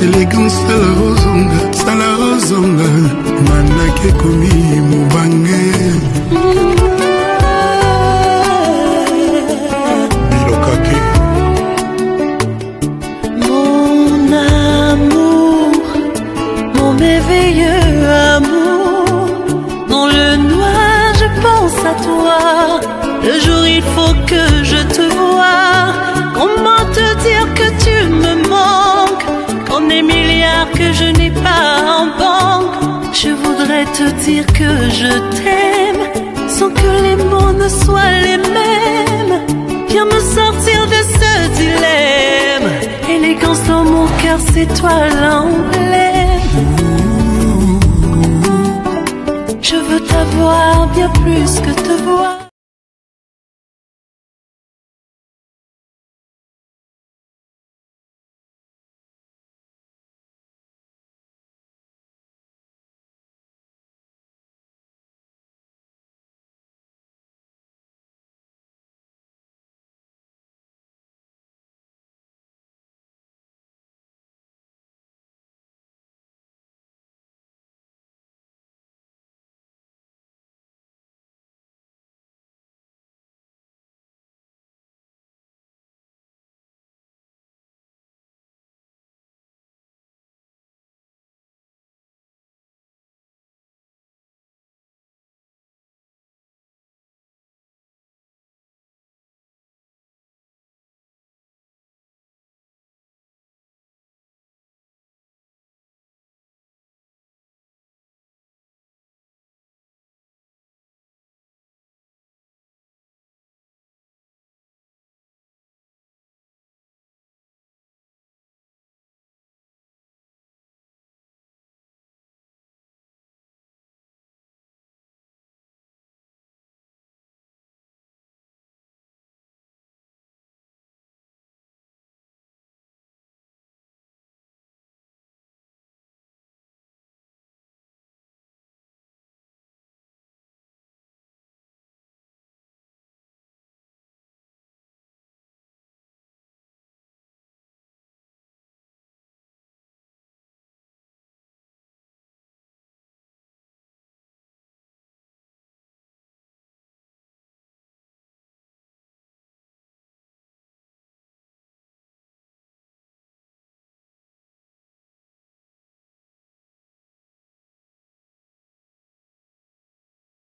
élégance sala ozonga manake komi mubange bilokaki. Mon amour, mon merveilleux amour, dans le noir je pense à toi. Le jour il faut que je te voie. Comment te dire que tu me manques, qu'en des milliards que je n'ai pas en banque. Je voudrais te dire que je t'aime, sans que les mots ne soient les mêmes. Viens me sortir de ce dilemme. Élégance dans mon cœur, c'est toi l'emblème. Je veux t'avoir bien plus que te voir.